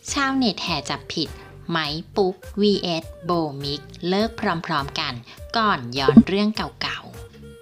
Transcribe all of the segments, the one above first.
ชาวเน็ตแห่จับผิดไม้ปุ๊ก vs โบมิกเลิกพร้อมๆกันก่อนย้อนเรื่องเก่าๆ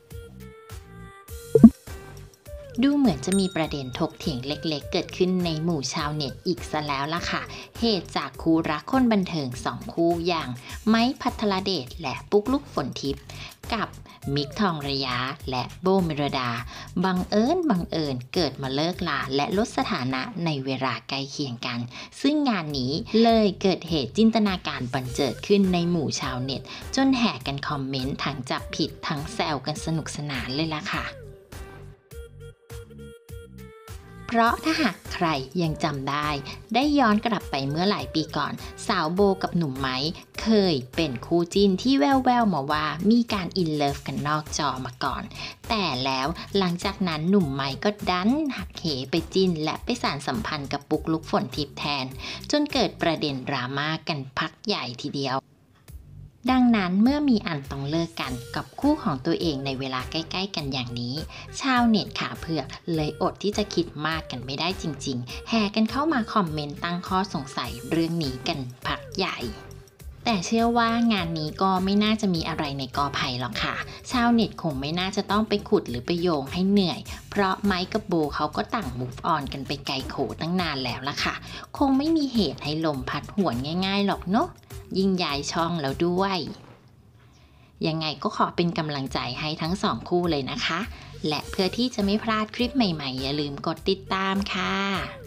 ดูเหมือนจะมีประเด็นถกเถียงเล็กๆเกิดขึ้นในหมู่ชาวเน็ตอีกซะแล้วล่ะค่ะเหตุจากคู่รักคนบันเทิงสองคู่อย่างไม้พัทรเดชและปุ๊กลุกฝนทิพย์กับมิกทองระยะและโบเมรดาบังเอิญเกิดมาเลิกลาและลดสถานะในเวลาใกล้เคียงกันซึ่งงานนี้เลยเกิดเหตุจินตนาการบันเจิดขึ้นในหมู่ชาวเน็ตจนแห่กันคอมเมนต์ทั้งจับผิดทั้งแซวกันสนุกสนานเลยล่ะค่ะเพราะถ้าหากใครยังจำได้ย้อนกลับไปเมื่อหลายปีก่อนสาวโบกับหนุ่มไม้เคยเป็นคู่จิ้นที่แว่วๆมาว่ามีการอินเลิฟกันนอกจอมาก่อนแต่แล้วหลังจากนั้นหนุ่มไม้ก็ดันหักเหไปจิ้นและไปสานสัมพันธ์กับปุ๊กลุกฝนทิพย์แทนจนเกิดประเด็นดราม่ากันพักใหญ่ทีเดียวดังนั้นเมื่อมีอันต้องเลิกกันกับคู่ของตัวเองในเวลาใกล้ๆกันอย่างนี้ชาวเน็ตขาเผือกเลยอดที่จะคิดมากกันไม่ได้จริงๆแห่กันเข้ามาคอมเมนต์ตั้งข้อสงสัยเรื่องนี้กันพักใหญ่แต่เชื่อว่างานนี้ก็ไม่น่าจะมีอะไรในกอไผ่หรอกค่ะชาวเน็ตคงไม่น่าจะต้องไปขุดหรือไปโยงให้เหนื่อยเพราะไมค์กับโบเขาก็ต่าง move on กันไปไกลโขตั้งนานแล้วล่ะค่ะคงไม่มีเหตุให้ลมพัดหวนง่ายๆหรอกเนาะยิ่งย้ายช่องแล้วด้วยยังไงก็ขอเป็นกำลังใจให้ทั้งสองคู่เลยนะคะและเพื่อที่จะไม่พลาดคลิปใหม่ๆอย่าลืมกดติดตามค่ะ